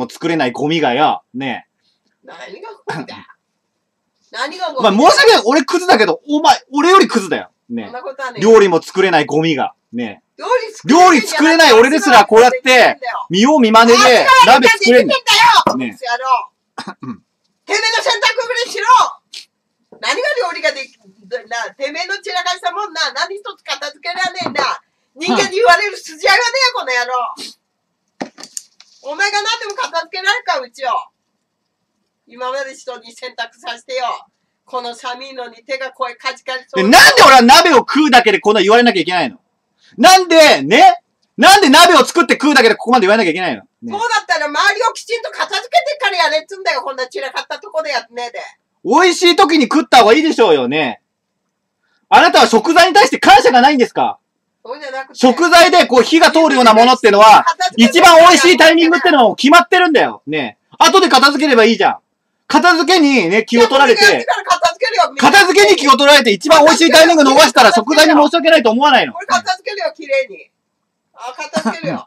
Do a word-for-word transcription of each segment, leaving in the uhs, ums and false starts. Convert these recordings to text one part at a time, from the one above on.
も作れないゴミがよ、ねえ。何がゴミだよ。何がゴミだよ。 まあ、申し訳ない。俺クズだけど、お前、俺よりクズだよ。ねそんなことはね。 料理も作れないゴミが。ね料理作れない。 料理作れない俺ですらこうやって、見よう見まねで、鍋作れんだよ。ねてめえの選択ぐらいしろ。何が料理ができ、な、てめえの散らかしたもんな、何一つ片付けられねえんだ。人間に言われる筋合いはねえよ、この野郎。お前が何でも片付けられるか、うちを。今まで人に選択させてよ。この寒いのに手が声カチカチそう。 なんで俺は鍋を食うだけでこんな言われなきゃいけないの？なんで、ねなんで鍋を作って食うだけでここまで言われなきゃいけないの、ね、 そうだったら周りをきちんと片付けてからやれっつんだよ、こんな散らかったとこでやってねえで。 美味しい時に食った方がいいでしょうよね。あなたは食材に対して感謝がないんですか？ そうじゃなくて。 食材でこう火が通るようなものってのは、一番美味しいタイミングってのも決まってるんだよ。ね後で片付ければいいじゃん。片付けにね、気を取られて、片付けに気を取られて一番美味しいタイミング逃したら食材に申し訳ないと思わないの。 これ片付けるよ、綺麗に。あ、片付けるよ。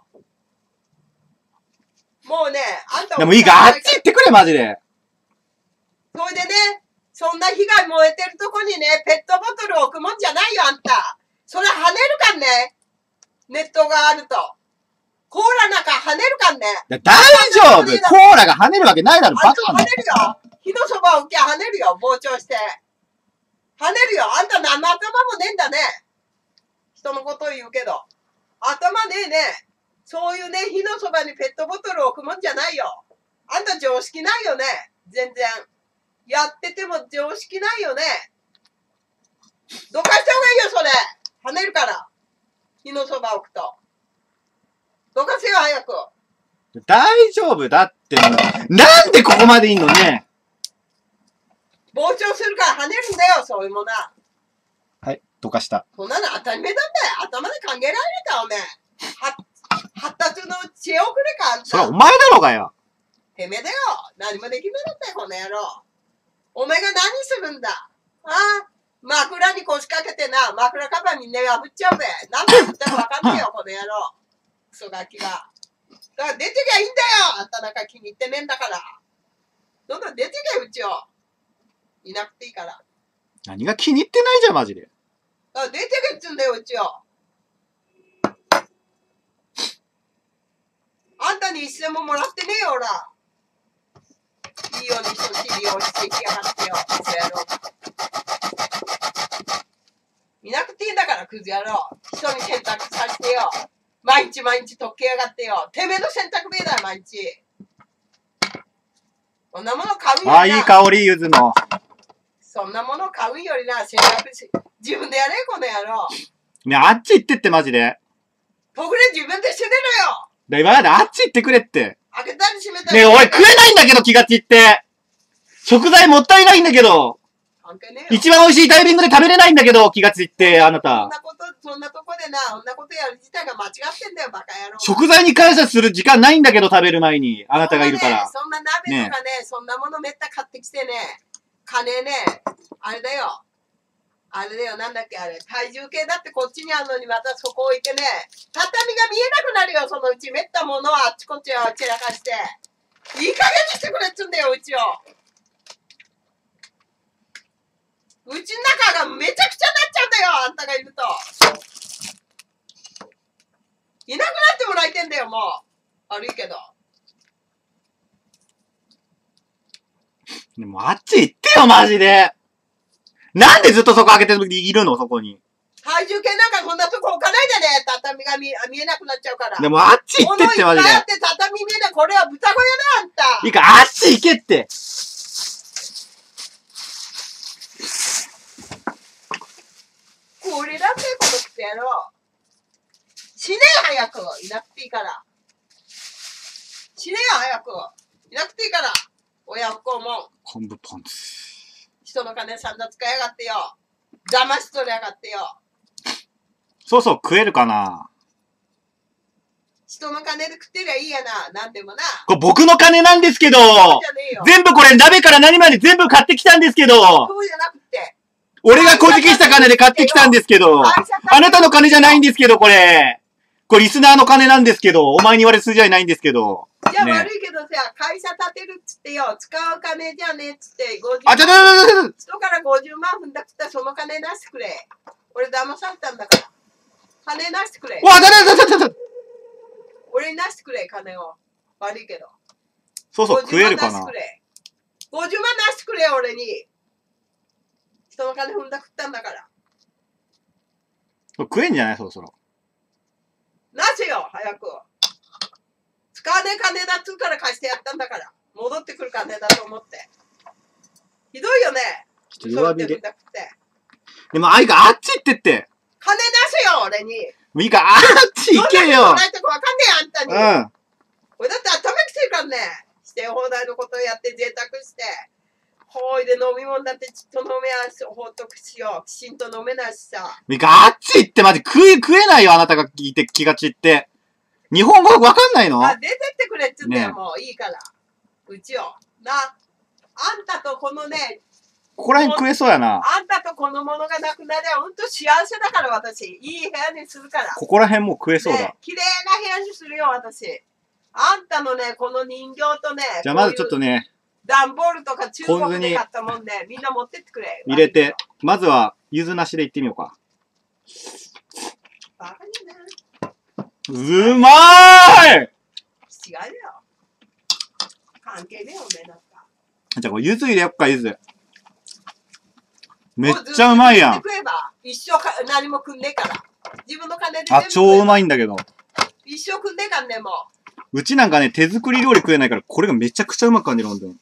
もうね、あんたでもいいか、あっち行ってくれ、マジで。 それでね、そんな被害燃えてるとこにね、ペットボトル置くもんじゃないよ、あんた。それ跳ねるかんね。ネットがあると。コーラなんか跳ねるかんね。 大丈夫コーラが跳ねるわけないだろ、バカ跳ねるよ。火のそばを浮きゃ跳ねるよ、膨張して。跳ねるよ。あんた何の頭もねえんだね。人のことを言うけど。頭ねえね。そういうね、火のそばにペットボトル置くもんじゃないよ。あんた常識ないよね。全然。やってても常識ないよね。どかした方がいいよ、それ。跳ねるから。火のそば置くと。どかせよ、早く。 大丈夫だって。なんでここまでいいのね。 膨張するから跳ねるんだよ、そういうものは。 はい、どかした。 そんなの当たり前なんだよ。頭で考えられるか、おめえ。発達の知恵遅れか、あんた。 それはお前だろうがよ。 てめえだよ。何もできないんだよ、この野郎。お前が何するんだ。ああ、枕に腰掛けてな、枕カバーみんな破っちゃうべ。何で言ったかわかんねえよ、この野郎。クソガキが。だから出てきゃいいんだよ。あんたなんか気に入ってねえんだから。どんどん出てけよ、うちを。いなくていいから。 何が気に入ってないじゃん、マジで。 だから出てけっつうんだよ、うちを。あんたに一銭ももらってねえよ、ほら。いいように人知りをしてきやがってよ、クズ野郎。いなくていいんだから、クズ野郎。人に選択させてよ。毎日毎日解けやがってよ。てめえの選択名だよ、毎日。そんなもの買うよりな。 あ、いい香り、ゆずの。 そんなもの買うよりな、選択し、自分でやれよ、この野郎。 ね、あっち行ってって、マジで。 とぐれ自分でしてねろよ。 だ、今まであっち行ってくれって。 開けたり閉めたり。 ねえ、俺食えないんだけど、気が散って。食材もったいないんだけど。 関係ねえよ。 一番美味しいタイミングで食べれないんだけど、気が散って、あなた。 そんなこと、そんなとこでな、そんなことやる自体が間違ってんだよ、バカ野郎。 食材に感謝する時間ないんだけど、食べる前に。あなたがいるから。 そんなね、そんな鍋とかね、ねそんなものめった買ってきてね、金ね、あれだよ。あれだよ、なんだっけ、あれ。体重計だってこっちにあるのにまたそこ置いてね、畳が見えなくなるよ、そのうち。めったものはあっちこっちは散らかして。いい加減にしてくれっつんだよ、うちを。うちの中がめちゃくちゃになっちゃうんだよ、あんたがいると。いなくなってもらいてんだよ、もう。悪いけど。 でもあっち行ってよ、マジで。なんでずっとそこ開けているの、そこに。 体重計なんかそんなとこ置かないでね。畳が 見, 見えなくなっちゃうから。 でもあっち行ってってマジで。 物いっぱいあって畳見えない。これは豚小屋だ、あんた。 いいか、あっち行けって。 これなんだよ、このクソ野郎。死ねよ、早く。いなくていいから。死ねよ、早く。いなくていいから。親不孝もん。 昆布ポン酢。 人の金さんざ使いやがってよ。騙し取りやがってよ。 そうそう、食えるかな。 人の金で食ってりゃいいやな。なんでもな。 これ僕の金なんですけど。全部これ鍋から何まで全部買ってきたんですけど。 そうじゃなくて。 俺が小じきした金で買ってきたんですけど。あなたの金じゃないんですけど、これ。これリスナーの金なんですけど。お前に言われる筋合いないんですけど。 じゃあね悪いけどさ、会社建てるっつってよ、使う金じゃねえっつって、ごじゅうあ、ちょちょちょちょちょ人からごじゅうまんふんだっつったらその金出してくれ。俺騙されたんだから。金出してくれ。 わ、ちょちょちょちょちょ俺に出してくれ、金を。悪いけど。 そうそう、食えるかな。 ごじゅうまん出してくれ。ごじゅうまん出してくれ、俺に。人の金踏んだくったんだから。 食えんじゃないそろそろ。 なせよ、早く。使わねえ金だっつうから貸してやったんだから。戻ってくる金だと思って。ひどいよね。 ちょっと弱火で嘘言って踏んだくってでも、あいか、あっち行ってって。 金出せよ、俺に。 もういいか、あっち行けよ。 どんなことないとこわかんねえ、あんたに。 うん。 俺だって頭きてるからね。して放題のことをやって贅沢して。ほいで飲み物だってちっと飲めやし、ほっとくしよ。きちんと飲めないしさ。 もういいか、あっち行ってマジ食え、食えないよ、あなたが聞いて気が散って。日本語わかんないのあ、出てってくれっつうんだよ、 ねもういいから。うちを。な。あんたとこのね、 ここら辺食えそうやな。 あんたとこのものがなくなりゃ、ほんと幸せだから私。いい部屋にするから。 ここら辺もう食えそうだ。 ね、綺麗な部屋にするよ、私。あんたのね、この人形とね、 じゃあまずちょっとね、 段ボールとか中ポン酢に国で買ったもんね、みんな持ってってくれ。 入れて、まずは、柚子なしでいってみようか。 バカにね。 うまーい違うよ。関係ねえよ、おめえだった。 じゃあこれ柚子入れよっか、柚子。めっちゃうまいやん。 食えば一生か何も食んねえから。自分の金であ、超うまい。 いんだけど。 一生食んねえかんね、もう。 うちなんかね、手作り料理食えないから、これがめちゃくちゃうまく感じる、ほんとに。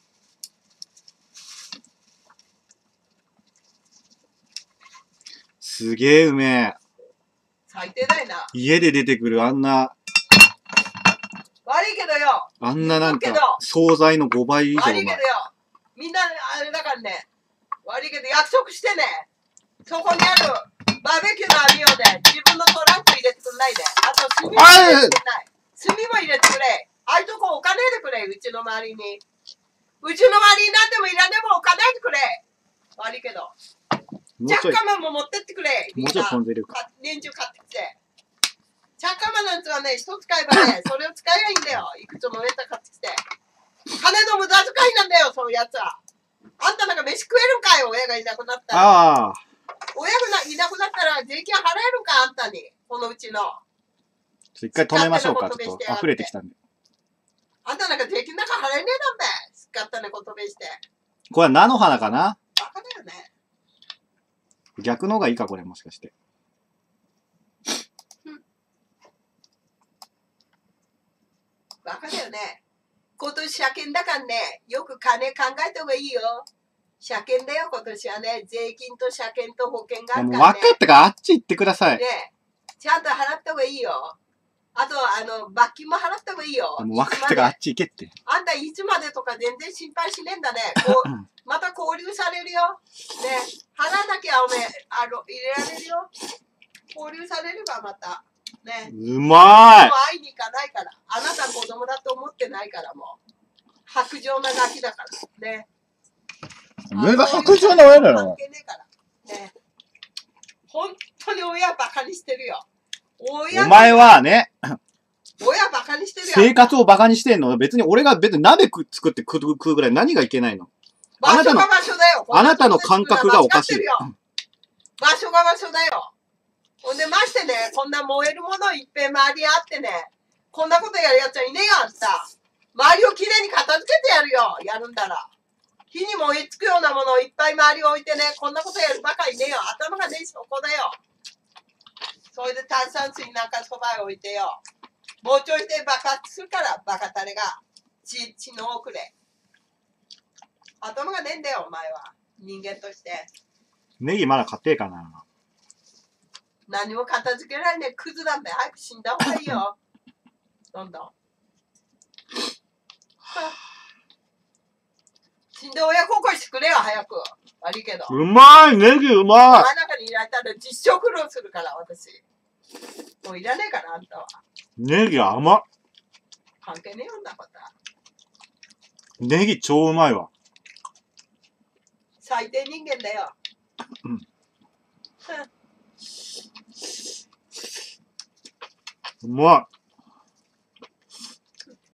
すげえうめえ。 最低だよな。 家で出てくるあんな、 悪いけどよ。 あんななん言っとか、惣菜のごばい以上うまい悪いけど。よ。みんなあれだからね。悪いけど約束してね。そこにあるバーベキューの網をね、自分のトランク入れてくんないで。あと炭も入れてくんない。炭も入れてくれ。ああいうとこ置かねえでくれ、うちの周りに。うちの周りになんでもいらねえもん置かないでくれ。悪いけど。チャッもうちょい、 カマンも持ってってくれ。 もうちょいポン酢入れるか。 か年中買ってきて。チャッカマンなんつはね、一つ買えばね、それを使えばいいんだよ。いくつもネタ買ってきて。金の無駄遣いなんだよ、そういうやつは。あんたなんか飯食えるんかい、親がいなくなったら。 ああ。 親がいなくなったら税金払えるんか、あんたに。このうちの。 一回止めましょうか。ちょっと溢れてきたんで。 あんたなんか税金なんか払えねえなんだよ。すっかったねことべして。 これは菜の花かなバカだよね。 逆の方がいいか、これもしかして。 バカだよね。今年車検だからね、よく金考えた方がいいよ。車検だよ、今年はね。税金と車検と保険があるもうからね。 分かったからあっち行ってください。 ね、ちゃんと払った方がいいよ。あと、あの、罰金も払った方がいいよ。 もう分かったからあっち行けって。 あんたいつまでとか全然心配しねえんだね。こうまた交流されるよ。ね、払わなきゃおめえ、あの、入れられるよ。交流されるわ、また。ね。 うまい。 もう会いに行かないから。あなた子供だと思ってないからもう。白状なガキだから。ね。 俺が白状な親だろ関。係ねえから。ね。本当に親バカにしてるよ。親お前はね、 親バカにしてるよ。 生活をバカにしてんの。別に俺が別に鍋作って食う食うぐらい何がいけないの。あなたの場所が場所だよ。 あなたの感覚がおかしい。 場所が場所だよ。ほんでましてね、こんな燃えるものいっぺん周りにあってね、こんなことやるやつはいねえよ、あんた。周りをきれいに片付けてやるよ、やるんだら。火に燃えつくようなものをいっぱい周り置いてね、こんなことやるばかりねえよ。頭がねえし、ここだよ。それで炭酸水なんかそばへ置いてよ。もうちょいで爆発するから、バカタレが。血、血の遅れ。頭がねえんだよ、お前は。人間として。 ネギまだ買ってえかな。 何も片付けられねえクズなんだよ。早く死んだ方がいいよ。どんどん。死んで親孝行してくれよ、早く。悪いけど。 うまいネギうまい真ん中にいられたら実食労するから、私。もういらねえから、あんたは。 ネギ甘っ。 関係ねえよ、んなこと。 ネギ超うまいわ。 最低人間だよ。 うん。うまい。